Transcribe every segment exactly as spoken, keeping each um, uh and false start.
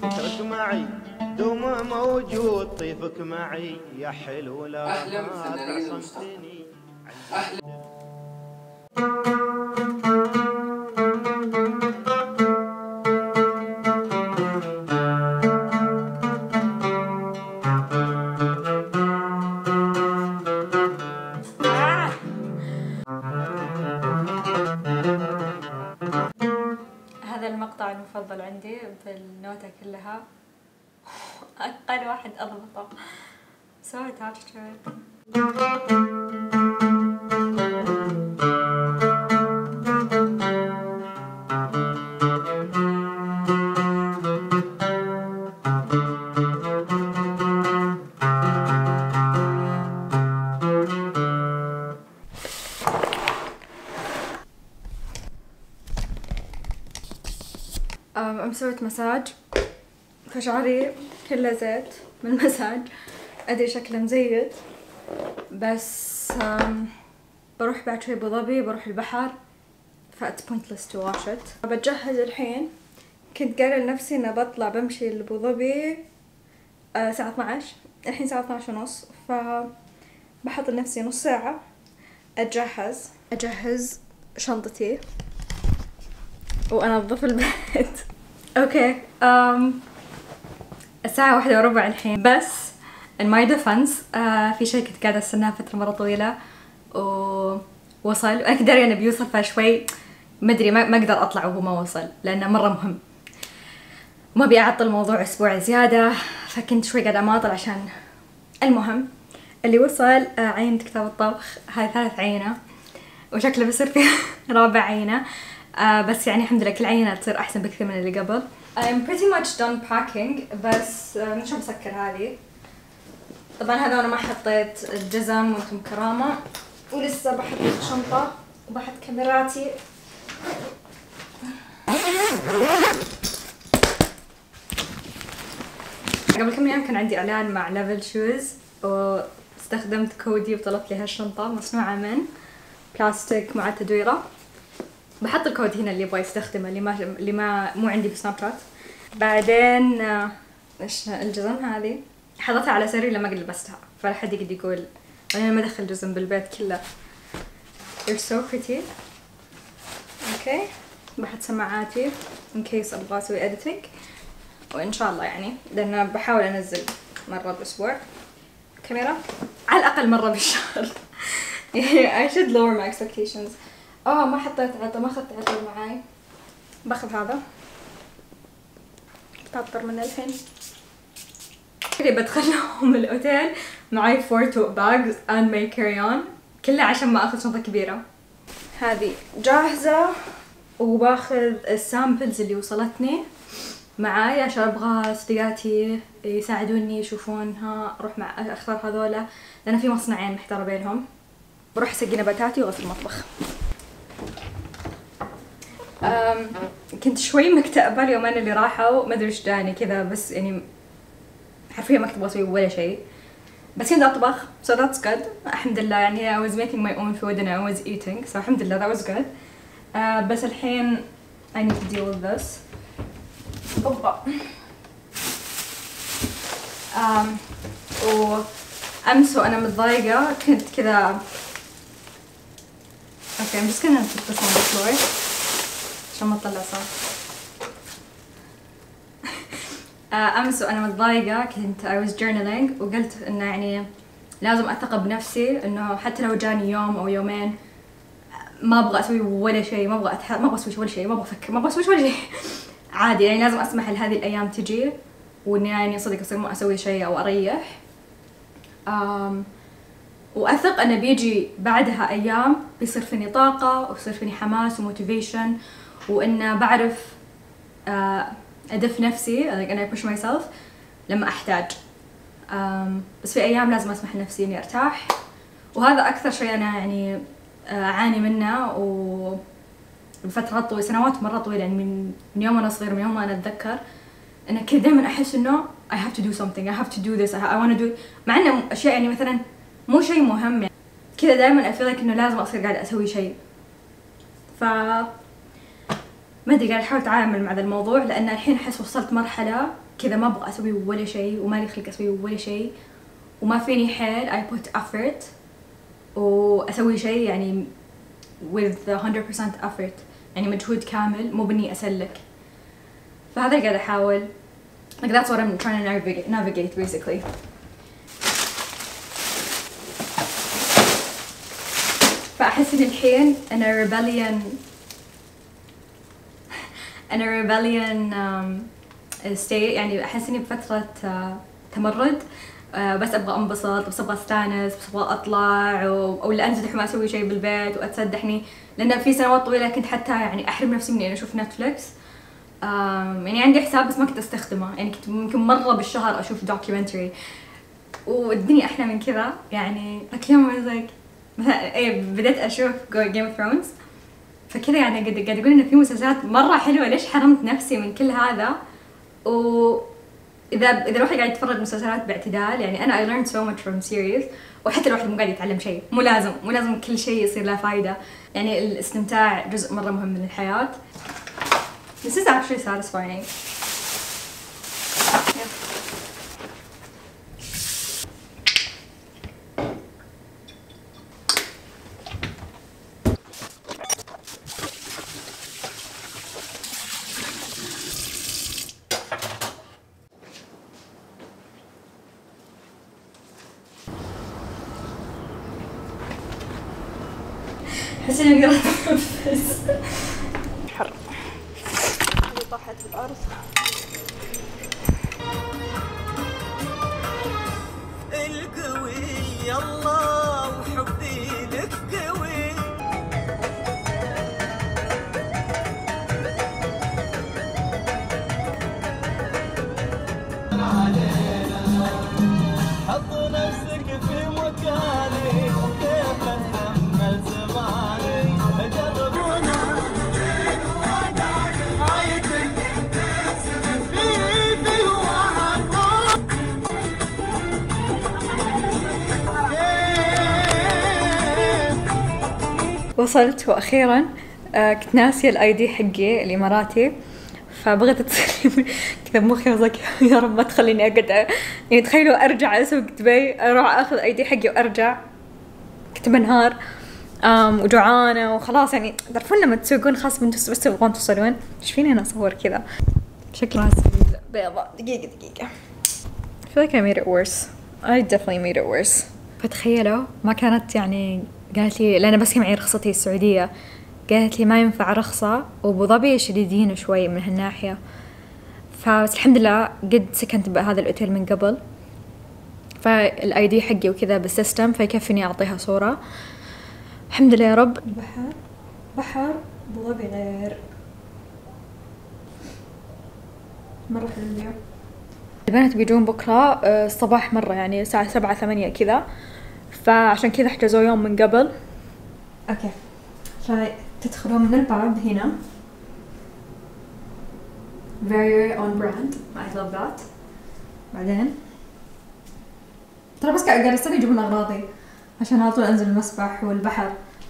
فكرك معي دوم موجود، طيفك معي يا حلو لا تعصمتني. هذا المقطع المفضل عندي بالنوتة كلها. أقل واحد أضبطه. So attached to it. أم سويت مساج فشعري كله زيت من المساج. أدري شكله مزيت بس بروح بعد شوي أبو ظبي، بروح البحر ف it's pointless to wash it. بتجهز الحين. كنت قايلة لنفسي إنه بطلع بمشي لأبو ظبي آه الساعة اثنى عشر، الحين الساعة اثنى عشر ونص، فبحط لنفسي نص ساعة أتجهز أجهز شنطتي وأنظف البيت. اوكي أم الساعة واحدة وربع الحين، بس in my defense آه في شيء كنت قاعدة استناه فترة مرة طويلة ووصل، وأنا كنت داري إنه بيوصل فشوي ما أدري ما, ما أقدر أطلع وهو ما وصل لأنه مرة مهم، وما أبي أعطل الموضوع أسبوع زيادة، فكنت شوي قاعدة أماطل عشان المهم اللي وصل. آه عينة كتاب الطبخ، هاي ثالث عينة وشكله بيصير فيها رابع عينة. آه بس يعني الحمد لله كل عينة تصير أحسن بكثير من اللي قبل. I'm pretty much done packing، بس آه مش بسكر هذه. طبعا هذا أنا ما حطيت الجزم وانتم كرامة، ولسه بحط الشنطة وبحط كاميراتي. قبل كم يوم كان عندي إعلان مع ليفل شوز واستخدمت كودي وطلبت لي هالشنطة مصنوعة من بلاستيك مع تدويرة. بحط الكود هنا اللي يبغى يستخدمه، اللي ما اللي ما مو عندي في سناب شات. بعدين ايش الجزم هذه حطيتها على سرير لما قد لبستها، فلا حد يقدر يقول انا ما ادخل جزم بالبيت كله. They're so pretty. اوكي بحط سماعاتي in case ابغى اسوي editing، وان شاء الله يعني لان بحاول انزل مرة بالاسبوع كاميرا على الاقل مرة بالشهر. I should lower my expectations. اه ما حطيت عطر، ما اخذت عطر معاي. باخذ هذا تعطر منه الحين. اللي بدخلهم الاوتيل معاي four tote bags and my carry on كلها عشان ما اخذ شنطة كبيرة. هذه جاهزة وباخذ السامبلز اللي وصلتني معاي عشان ابغى صديقاتي يساعدوني يشوفونها، اروح مع اختار هذولا لان في مصنعين محتارة بينهم. بروح اسقي نباتاتي واغسل المطبخ. أم كنت شوي مكتئبة اليومين اللي راحوا، ما ادري ايش جاني كذا، بس يعني حرفيا ما كنت ابغى اسوي ولا شيء، بس كنت اطبخ so that's good الحمد لله. يعني I was making my own food and I was eating so الحمد لله that was good. uh, بس الحين I need to deal with this. اوبا um, وامس وانا متضايقة كنت كذا. اوكي I'm just gonna put this on the floor عشان ما تطلع صوت. امس وانا متضايقه كنت I was journaling وقلت انه يعني لازم اثق بنفسي، انه حتى لو جاني يوم او يومين ما ابغى اسوي ولا شيء، ما ابغى أتح... ما ابغى اسوي ولا شيء، ما ابغى افكر، ما ابغى اسوي ولا شيء عادي. يعني لازم اسمح لهذه الايام تجي واني يعني صدق اصير ما اسوي شيء او اريح. أم... واثق انه بيجي بعدها ايام بيصير فيني طاقه وبيصير فيني حماس وموتيفيشن، وانه بعرف أه ادف نفسي like and I push myself لما احتاج. um, بس في ايام لازم اسمح لنفسي اني ارتاح، وهذا اكثر شيء انا يعني اعاني منه وفترات طويله، سنوات مره طويله، يعني من من يوم انا صغير، من يوم ما انا اتذكر انا كذا دائما احس انه I have to do something, I have to do this, I want to do، مع انه اشياء يعني مثلا مو شيء مهم، يعني كذا دائما I feel like انه لازم اصير قاعده اسوي شيء. ف ما ادري قاعده احاول اتعامل مع ذا الموضوع، لان الحين احس وصلت مرحله كذا ما أبغى أسوي ولا شيء ومالي خلق أسوي ولا شيء وما فيني حيل I put effort وأسوي شيء يعني with one hundred percent effort يعني مجهود كامل مو بني أسلك. فهذا اللي قاعدة أحاول like that's what I'm trying to navigate, navigate basically. فأحس إن الحين أنا rebellion أنا rebellion um, state يعني أحس إني بفترة uh, تمرد uh, بس أبغى أنبسط بس أبغى أستانس بس أبغى أطلع أو ولا أنزل ما أسوي شيء بالبيت وأتسدحني لأن في سنوات طويلة كنت حتى يعني أحرم نفسي من إني أشوف نتفليكس. um, يعني عندي حساب بس ما كنت أستخدمه يعني كنت ممكن مرة بالشهر أشوف دوكيومنتري والدنيا أحلى من كذا يعني اليوم like مثلا ايه بديت اشوف جيم اوف ثرونز فكذا يعني قاعد قاعد اقول انه في مسلسلات مره حلوه ليش حرمت نفسي من كل هذا. واذا اذا الواحد قاعد يتفرج مسلسلات باعتدال يعني انا I learned so much from series وحتى الواحد مو قاعد يتعلم شيء مو لازم مو لازم كل شيء يصير له فايده يعني الاستمتاع جزء مره مهم من الحياه. This is actually satisfying. Yeah. أحس إني قاعدة أتنفس حر هذه طاحت في الأرض. القوي الله وحبي لك قوي حط نفسك في مكاني وكيف اتحمل زماني اجربونا وصلت واخيرا آه كنت ناسيه الاي دي حقي الاماراتي فبغيت اتصل كذا بمخي وزك يا رب ما تخليني اقعد يعني تخيلوا ارجع اسوق دبي اروح اخذ اي دي حقي وارجع كنت بنهار آم وجوعانه وخلاص يعني تعرفون لما تسوقون خاص انتوا بس تبغون توصلون ايش فيني انا اصور كذا شكلها بيضاء. دقيقه دقيقه I feel like I made it worse. I definitely made it worse. فتخيلوا ما كانت يعني قالت لي لأن بس معي رخصتي السعودية قالت لي ما ينفع رخصة وأبو ظبي شديدين شوي من هالناحية فبس الحمد لله قد سكنت بهذا الأوتيل من قبل فالآي دي حقي وكذا بالسيستم فيكفيني أعطيها صورة الحمد لله يا رب. البحر بحر أبو ظبي غير مرة حلو اليوم. البنات بيجون بكرة الصباح مرة يعني الساعة سبعة ثمانية كذا فعشان كذا احجزوا يوم من قبل. اوكي فتدخلون من الباب هنا very on brand I love that. بعدين ترى بس قاعد استنى يجيبون اغراضي عشان على طول انزل المسبح والبحر.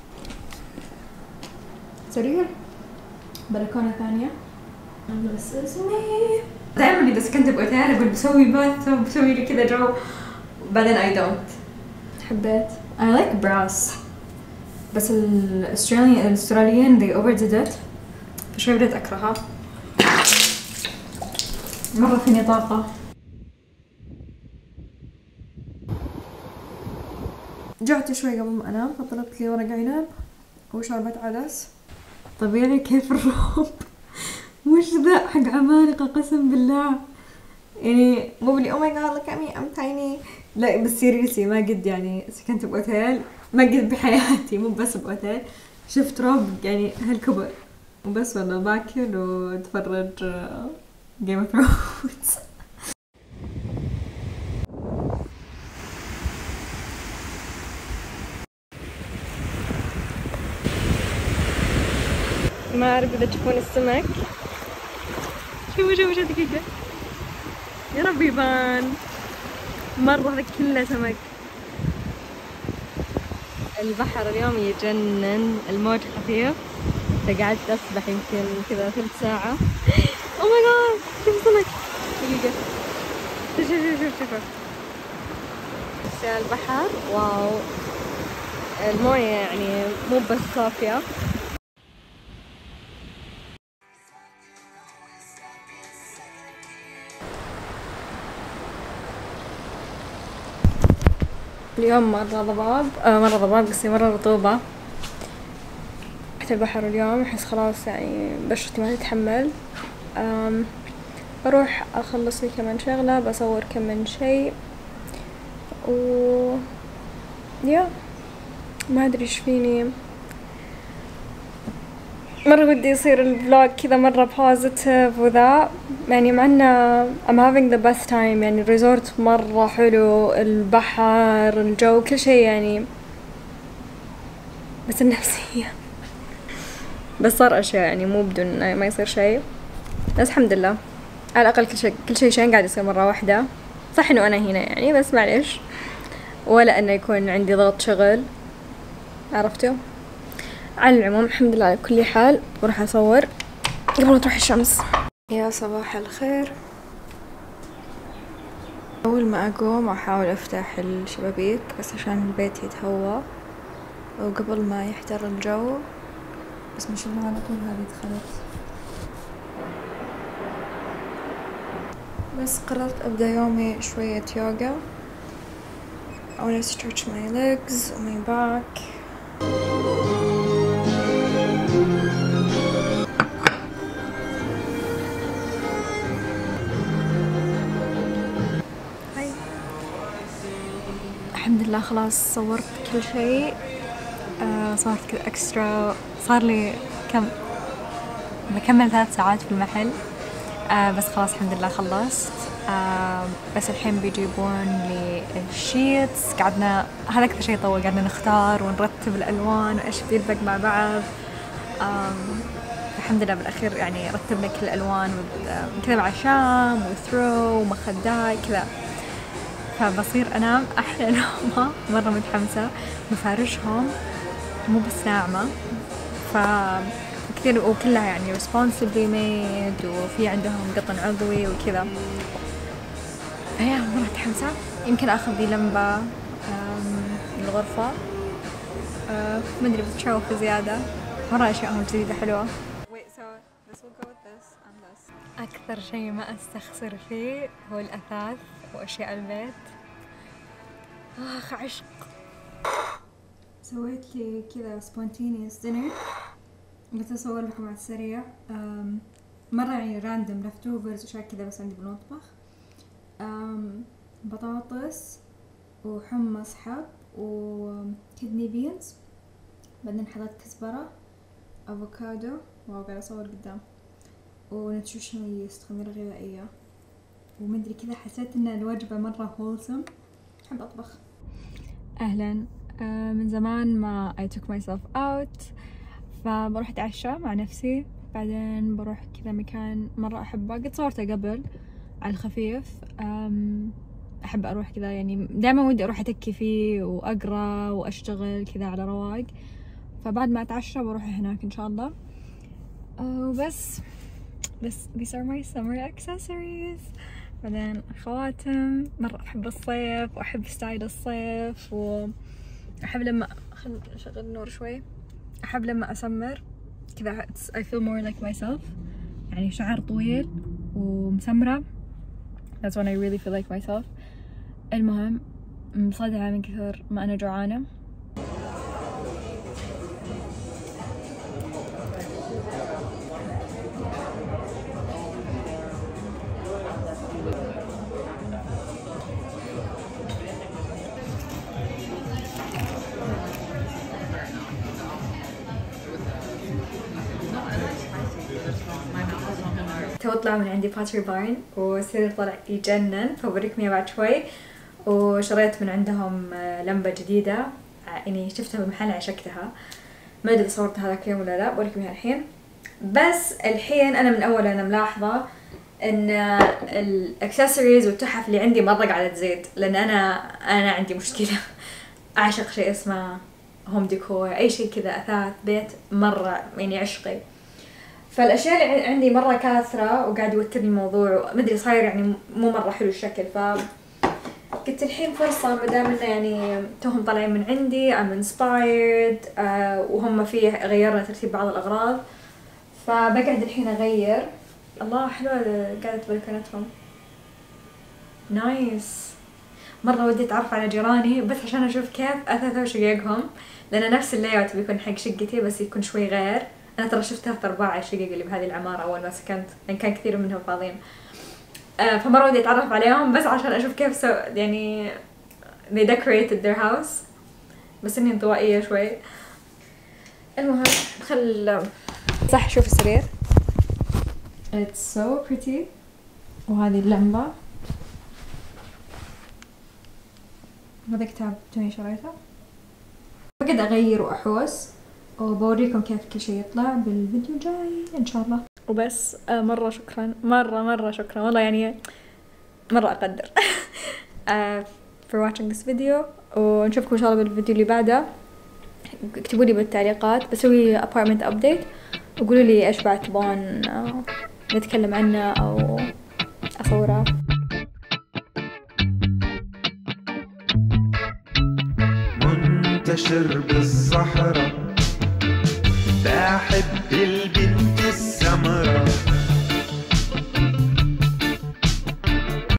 سرير بلكونة ثانية بس اسمي دائما اللي بس كنت باوتيل اقول بسوي بث وبسوي لي كذا جو بعدين I don't. حبيت I like brass بس الأستراليين الأستراليين they overdid it فشوي بديت أكرهها مرة فيني طاقة. جعت شوي قبل ما أنام فطلبت لي ورق عنب وشوربة عدس طبيعي كيف الروب وش ذا حق عمالقة قسم بالله يعني مو بلي oh my god look at me I'm tiny لا بس سيريسي ما قد يعني سكنت بأوتيل ما قد بحياتي مو بس بأوتيل شفت روب يعني هالكبر وبس والله باكل واتفرج جيم اوف ثرونز. ما أعرف إذا تشوفون السمك شوفوا شوفوا شوفوا دقيقة يا رب يبان مرة هذا كله سمك. البحر اليوم يجنن الموج خفيف فقعدت أسبح يمكن كذا ثلث ساعة. أوه ماي جاد شوف سمك دقيقة شوف شوف شوف شوف البحر واو، الموية يعني مو بس صافية. اليوم مرة ضباب آه مرة ضباب قصدي مرة رطوبة تحت البحر اليوم، أحس خلاص يعني بشرتي ما تتحمل. أم بروح أخلص لي كمان شغلة، بصور كمان شي و يا ما أدري إيش فيني، مرة ودي يصير الفلوج كذا مرة بوزيتيف وذا، يعني مع إنه I'm having the best time، يعني الريزورت مرة حلو، البحر، الجو، كل شي يعني، بس النفسية بس صار أشياء يعني مو بدون ما يصير شي، بس الحمد لله على الأقل كل شي كل شي شين قاعد يصير مرة واحدة. صح إنه أنا هنا يعني بس معليش، ولا إنه يكون عندي ضغط شغل، عرفتوا؟ على العموم الحمد لله على كل حال. بروح أصور قبل ما تروح الشمس. يا صباح الخير. أول ما أقوم أحاول أفتح الشبابيك بس عشان البيت يتهوى وقبل ما يحتر الجو، بس ما شاء الله على طول هذه دخلت. بس قررت أبدأ يومي شوية يوغا. I wanna stretch my legs and my back. هاي الحمد لله خلاص صورت كل شيء. آه صورت كذا اكسترا، صار لي كم بكمل ثلاث ساعات في المحل. آه بس خلاص الحمد لله خلصت. آه بس الحين بيجيبون لي الشيتس، قعدنا هذا أكثر شيء طول، قعدنا نختار ونرتب الألوان وإيش بيلبق مع بعض. آه الحمد لله بالأخير يعني رتبنا كل الألوان كذا مع شام وثرو ومخدات كذا، فبصير أنام أحلى نومة. مرة متحمسة، مفارشهم مو بس ناعمة ف كثير وكلها يعني responsibly made وفي عندهم قطن عضوي وكذا، فيا مرة متحمسة. يمكن أخذ لي لمبة الغرفة، ما أدري بتشوف زيادة، مرة أشياءهم جديدة حلوة. أكثر شيء ما أستخسر فيه هو الأثاث وأشياء البيت. آخ عشق. سويت لي كذا spontaneous dinner، قلت أصور لكم على السريع. مرة يعني راندم لفتوفرز وشيء كذا بس عندي بالمطبخ. بطاطس وحمص حب وكدني بينز، بعدين حطيت كزبرة، أفوكادو، واو قاعدة أصور قدام، ونوتريشنال ييست خميرة غذائية، ومدري كذا حسيت إن الوجبة مرة هولسم. أحب أطبخ. أهلا. آه من زمان ما I took myself out، فبروح أتعشى مع نفسي، بعدين بروح كذا مكان مرة أحبه، قد صورته قبل على الخفيف. أحب أروح كذا يعني دائما ودي أروح أتكي فيه وأقرأ وأشتغل كذا على رواق، فبعد ما أتعشى بروح هناك إن شاء الله. وبس بس these are my summer accessories. بعدين خواتم، مرة أحب الصيف وأحب ستايل الصيف، وأحب لما خل أشغل النور شوي، أحب لما أسمر كذا I feel more like myself، يعني شعر طويل ومسمرة، that's when I really feel like myself. المهم مصدعة من كثر ما أنا جوعانة. تو طلع من عندي باتري بارن والسرير طلع يجنن، فبوريكم اياه بعد شوي. وشريت من عندهم لمبة جديدة، يعني شفتها بالمحل عشقتها، ما ادري صورت هذاك اليوم ولا لا، بوريكم اياها الحين. بس الحين انا من اول انا ملاحظة ان الاكسسوارز والتحف اللي عندي مرة قاعدة تزيد، لان انا انا عندي مشكلة اعشق شيء اسمه هوم ديكور، اي شيء كذا اثاث بيت مرة يعني عشقي. فالاشياء اللي عندي مره كاثره وقاعد يوترني الموضوع، ما ادري صاير يعني مو مره حلو الشكل. ف قلت الحين فرصه ما دام انه يعني توهم طالعين من عندي I'm inspired آه وهم فيه غيرنا ترتيب بعض الاغراض، فبقعد الحين اغير. الله حلوه قاعده بلكونتهم نايس. مره ودي اتعرف على جيراني بس عشان اشوف كيف اثاثوا شققهم، لان نفس اللايوت بيكون حق شقتي بس يكون شوي غير. انا ترى شفت ثلاث ارباع الشقق اللي بهذه العماره اول ما سكنت، لان كان كثير منهم فاضيين. آه فمره ودي اتعرف عليهم بس عشان اشوف كيف سو يعني they decorated their house، بس اني انطوائيه شوي. المهم خل صح شوف السرير it's so pretty، وهذه اللمبه، هذا كتاب توني شريته. بقعد اغير واحوس وبوريكم كيف كل شيء يطلع بالفيديو الجاي ان شاء الله. وبس آه مره شكرا مره مره شكرا والله، يعني مره اقدر uh, for watching this video، ونشوفكم ان شاء الله بالفيديو اللي بعده. اكتبوا لي بالتعليقات، بسوي apartment update وقولوا لي ايش بعد تبغون uh, نتكلم عنه او اصوره. منتشر بالصحراء، بحب البيت